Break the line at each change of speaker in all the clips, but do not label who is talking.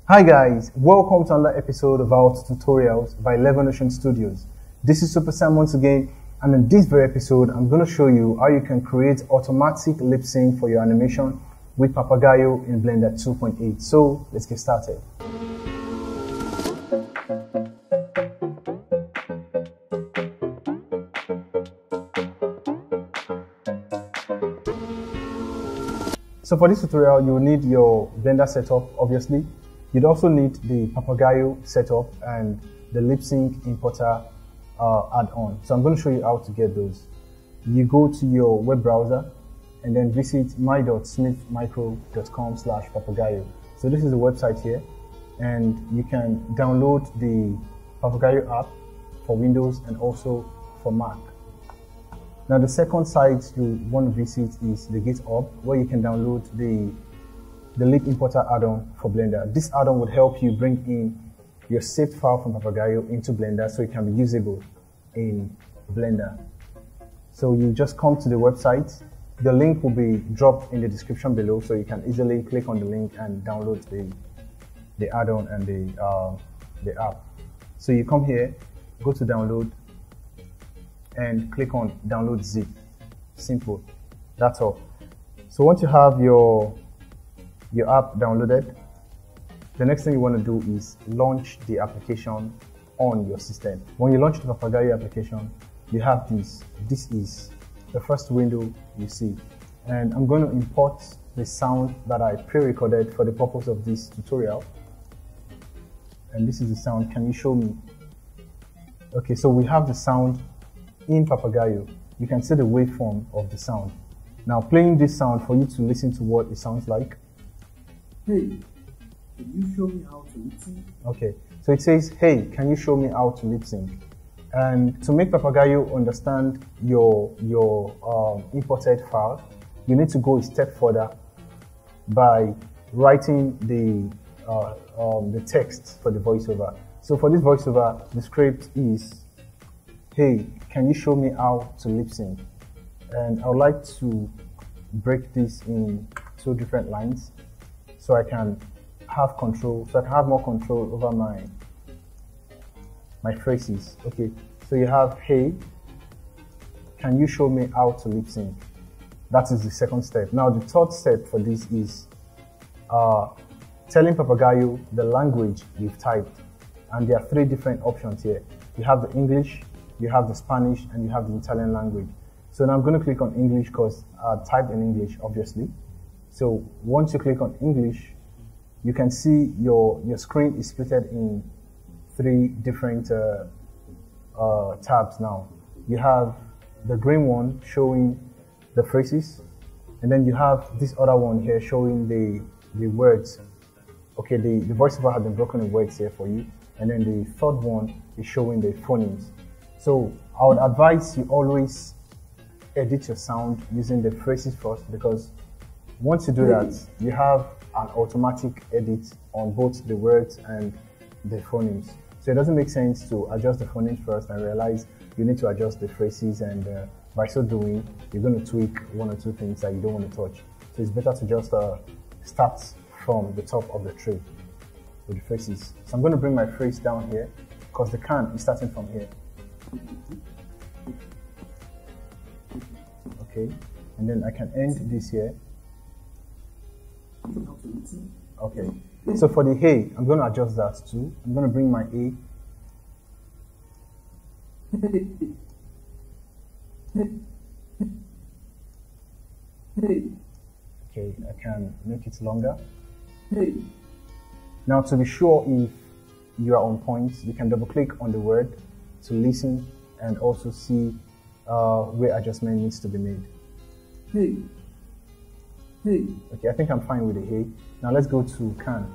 Hi guys, welcome to another episode of our tutorials by Levonotion Studios. This is Super Sam once again, and in this very episode I'm going to show you how you can create automatic lip sync for your animation with Papagayo in Blender 2.8. So let's get started. So for this tutorial, you will need your Blender setup, obviously. You'd also need the Papagayo setup and the LipSync importer add-on. So I'm going to show you how to get those. You go to your web browser and then visit my.smithmicro.com/Papagayo. So this is the website here, and you can download the Papagayo app for Windows and also for Mac. Now the second site you want to visit is the GitHub, where you can download the Lip Importer add-on for Blender. This add-on would help you bring in your saved file from Papagayo into Blender so it can be usable in Blender. So you just come to the website. The link will be dropped in the description below, so you can easily click on the link and download the add-on and the app. So you come here, go to download, and click on download zip. Simple, that's all. So once you have your app downloaded, the next thing you want to do is launch the application on your system. When you launch the Papagayo application, you have this. This is the first window you see. And I'm going to import the sound that I pre-recorded for the purpose of this tutorial. And this is the sound. Can you show me? Okay, so we have the sound in Papagayo. You can see the waveform of the sound. Now playing this sound for you to listen to what it sounds like.
Hey, can you show me how to lip sync?
Okay, so it says, hey, can you show me how to lip sync? And to make Papagayo understand your imported file, you need to go a step further by writing the text for the voiceover. So for this voiceover, the script is, hey, can you show me how to lip sync? And I would like to break this in 2 different lines so I can have control, so I can have more control over my phrases. Okay, so you have, hey, can you show me how to lip sync? That is the second step. Now the third step for this is telling Papagayo the language you've typed. And there are 3 different options here. You have the English, you have the Spanish, and you have the Italian language. So now I'm going to click on English because I typed in English, obviously. So once you click on English, you can see your screen is split in 3 different tabs now. You have the green one showing the phrases, and then you have this other one here showing the words. Okay, the voiceover has been broken in words here for you, and then the third one is showing the phonemes. So I would advise you always edit your sound using the phrases first, because once you do that, you have an automatic edit on both the words and the phonemes. So it doesn't make sense to adjust the phonemes first and realize you need to adjust the phrases, and by so doing, you're going to tweak 1 or 2 things that you don't want to touch. So it's better to just start from the top of the tree with the phrases. So I'm going to bring my phrase down here because the can is starting from here. Okay, and then I can end this here. Okay, so for the hey, I'm going to adjust that too. I'm going to bring my A. Okay, I can make it longer. Now to be sure if you are on point, you can double click on the word to listen and also see where adjustment needs to be made. Okay, I think I'm fine with the hey. Now let's go to can.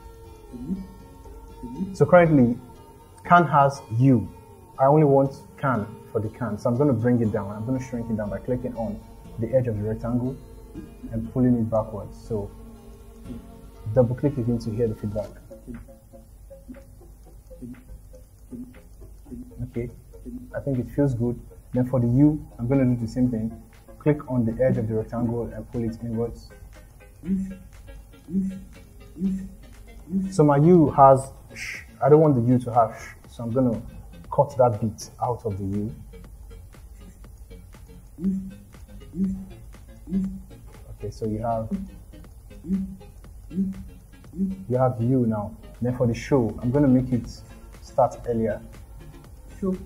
So currently, can has you. I only want can for the can, so I'm going to bring it down. I'm going to shrink it down by clicking on the edge of the rectangle and pulling it backwards. So double click again to hear the feedback. Okay, I think it feels good. Then for the U, I'm going to do the same thing. Click on the edge of the rectangle and pull it inwards. So my U has sh. I don't want the U to have sh, so I'm going to cut that bit out of the U. Okay, so you have U now. Then for the show, I'm going to make it start earlier.
Show.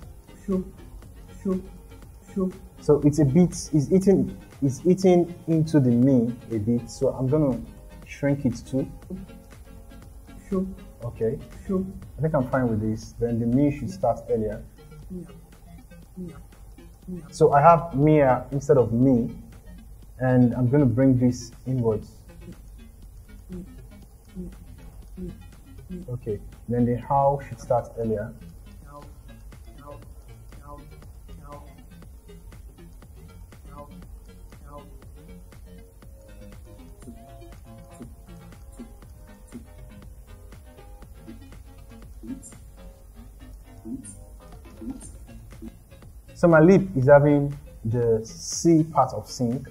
So it's a bit, it's eating into the me a bit. So I'm going to shrink it too.
Show.
Okay.
Show.
I think I'm fine with this. Then the me should start earlier. So I have Mia instead of me, and I'm going to bring this inwards. Okay, then the how should start earlier. So my lip is having the C part of sync.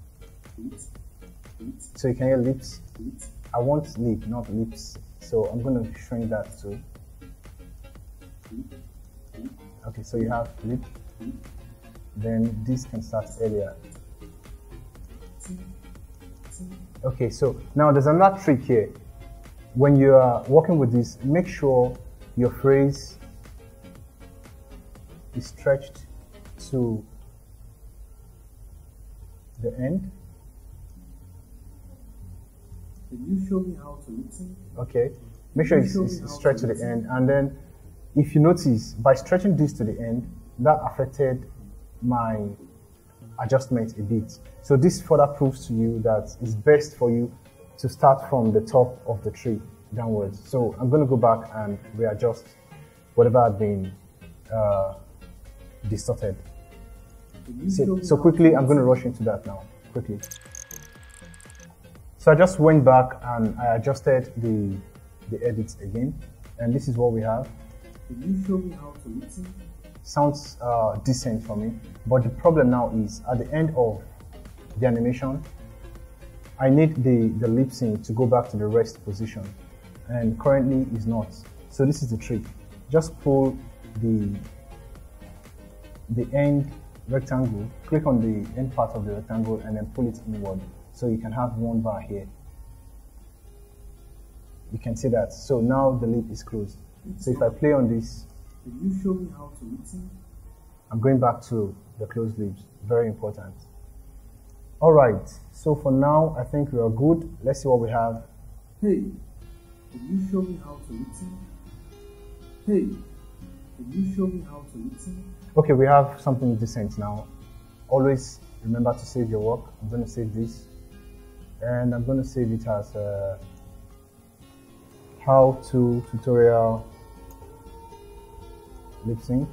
So you can hear lips. I want lip, not lips. So I'm going to shrink that too. Okay, so you have lip. Then this can start earlier. Okay, so now there's another trick here. When you are working with this, make sure your phrase is stretched to the end.
Can you show me how to lip-sync?
Okay, make sure it's stretched to the end, and then if you notice, by stretching this to the end, that affected my adjustment a bit. So this further proves to you that it's best for you to start from the top of the tree downwards. So I'm going to go back and readjust whatever had been distorted. So quickly, I'm going to rush into that now, quickly. So I just went back and I adjusted the edits again, and this is what we have.
Can you show me how to lip-sync?
Sounds decent for me, but the problem now is at the end of the animation, I need the lip sync to go back to the rest position, and currently is not. So this is the trick. Just pull the end rectangle, click on the end part of the rectangle, and then pull it inward. So you can have one bar here. You can see that. So now the lip is closed. So if I play on this,
can you show me how to lip-sync?
I'm going back to the closed lips. Very important. All right. So for now, I think we are good. Let's see what we have.
Hey, can you show me how to lip-sync? Hey, can you show me how to lip-sync?
Okay, we have something decent now. Always remember to save your work. I'm going to save this, and I'm going to save it as a how-to tutorial lip sync.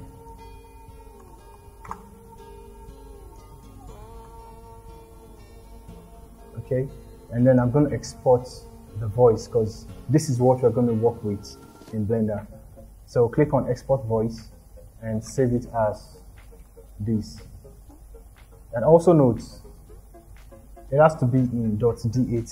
Okay, and then I'm going to export the voice because this is what we're going to work with in Blender. So click on export voice and save it as this. And also note, it has to be in .dat.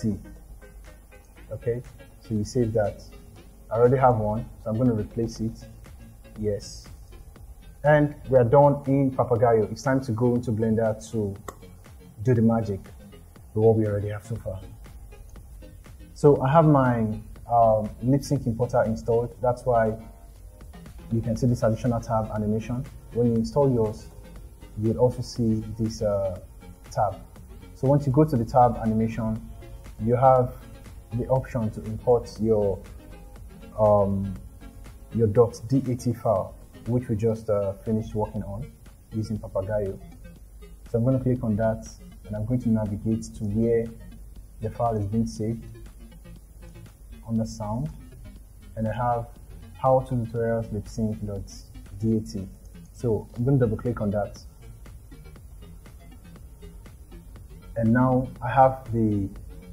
Okay, so you save that. I already have one, so I'm going to replace it. Yes. And we are done in Papagayo. It's time to go into Blender to do the magic with what we already have so far. So I have my LipSync importer installed. That's why you can see this additional tab animation. When you install yours, you'll also see this tab. So once you go to the tab animation, you have the option to import your .dat file, which we just finished working on using Papagayo. So I'm going to click on that, and I'm going to navigate to where the file is being saved on the sound, and I have how to tutorials lipsync.dat. So I'm going to double click on that, and now I have the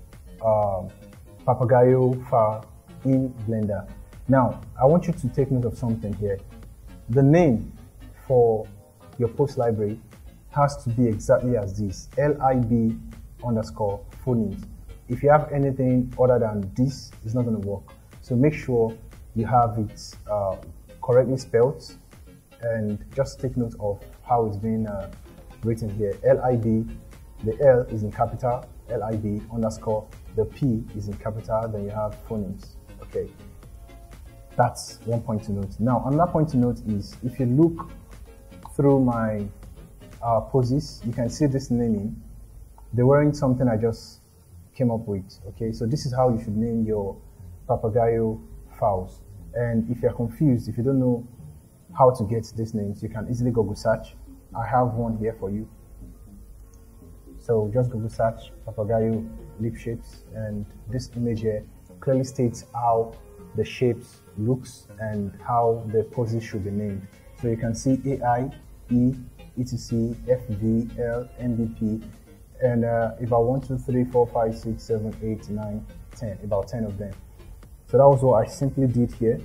Papagayo file in Blender. Now I want you to take note of something here. The name for your post library has to be exactly as this, lib_phonemes. if you have anything other than this, it's not going to work. So make sure you have it correctly spelled, and just take note of how it's being written here. LIB, the L is in capital, LIB underscore, the P is in capital, then you have phonemes. Okay, that's one point to note. Now, another point to note is if you look through my poses, you can see this naming. They're wearing something I just came up with. Okay, so this is how you should name your Papagayo files. And if you're confused, if you don't know how to get these names, you can easily Google search. I have one here for you. So just Google search Papagayo lip shapes, and this image here clearly states how the shapes looks and how the poses should be named. So you can see AI, E, ETC, FV, L, MVP, and about 1, 2, 3, 4, 5, 6, 7, 8, 9, 10, about 10 of them. So that was what I simply did here.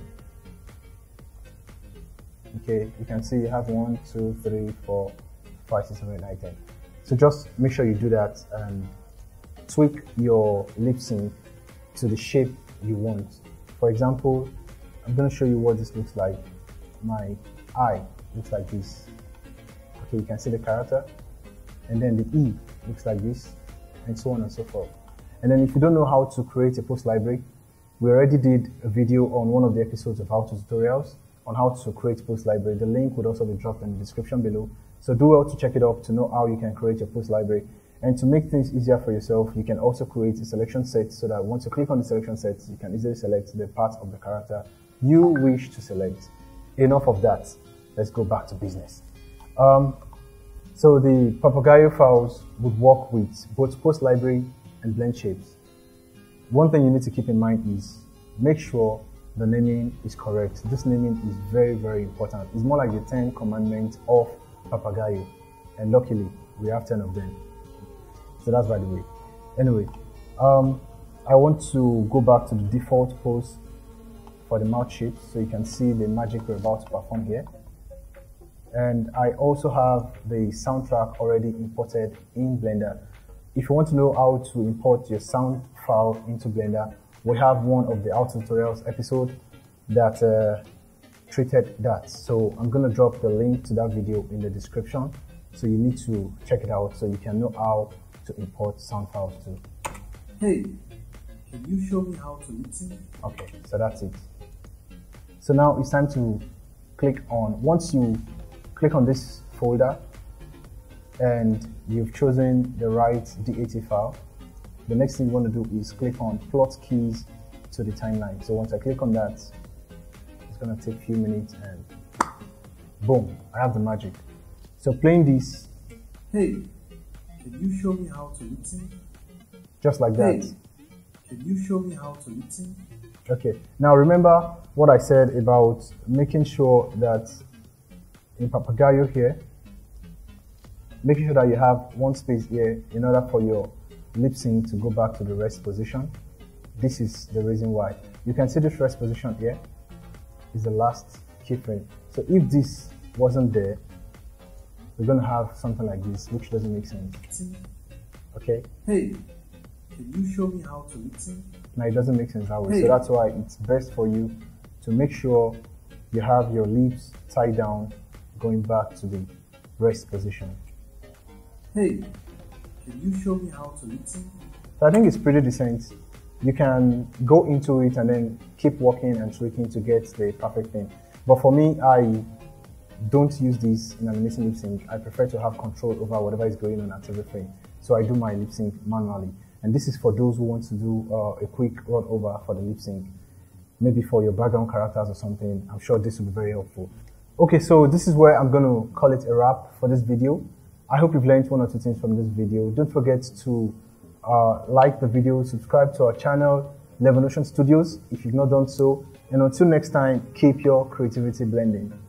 Okay, you can see you have 1, 2, 3, 4, 5, 6, 7, 8, 9, 10. So just make sure you do that and tweak your lip sync to the shape you want. For example, I'm going to show you what this looks like. My eye looks like this. Okay, you can see the character, and then the E looks like this, and so on and so forth. And then if you don't know how to create a post library, we already did a video on one of the episodes of How To Tutorials on how to create post library. The link would also be dropped in the description below. So do well to check it out to know how you can create a post library. And to make things easier for yourself, you can also create a selection set so that once you click on the selection set, you can easily select the part of the character you wish to select. Enough of that. Let's go back to business. So the Papagayo files would work with both post library and blend shapes. One thing you need to keep in mind is make sure the naming is correct. This naming is very, very important. It's more like the 10 commandments of Papagayo, and luckily we have 10 of them. So that's by the way. Anyway, I want to go back to the default pose for the mouth shape so you can see the magic we're about to perform here. And I also have the soundtrack already imported in Blender. If you want to know how to import your sound file into Blender, we have one of the How To Tutorials episode that treated that. So I'm going to drop the link to that video in the description. So you need to check it out so you can know how to import sound files too.
Hey, can you show me how to lip-sync?
Okay, so that's it. So now it's time to click on, once you click on this folder and you've chosen the right DAT file, the next thing you want to do is click on plot keys to the timeline. So once I click on that, it's going to take a few minutes and boom, I have the magic. So playing this.
Hey, can you show me how to lip-sync?
Just like that.
Hey, can you show me how to lip-sync?
Okay, now remember what I said about making sure that in Papagayo here, making sure that you have one space here in order for your lip sync to go back to the rest position. This is the reason why. You can see this rest position here is the last keyframe. So if this wasn't there, we're going to have something like this, which doesn't make sense. Okay?
Hey, can you show me how to lip sync?
Now it doesn't make sense that way.
Hey.
So that's why it's best for you to make sure you have your lips tied down going back to the rest position.
Hey, can you show me how to lip sync?
So I think it's pretty decent. You can go into it and then keep working and tweaking to get the perfect thing. But for me, I don't use this in animating lip sync. I prefer to have control over whatever is going on at every frame. So I do my lip sync manually. And this is for those who want to do a quick run over for the lip sync. Maybe for your background characters or something. I'm sure this will be very helpful. Okay, so this is where I'm going to call it a wrap for this video. I hope you've learned one or two things from this video. Don't forget to like the video, subscribe to our channel, Levonotion Studios, if you've not done so. And until next time, keep your creativity blending.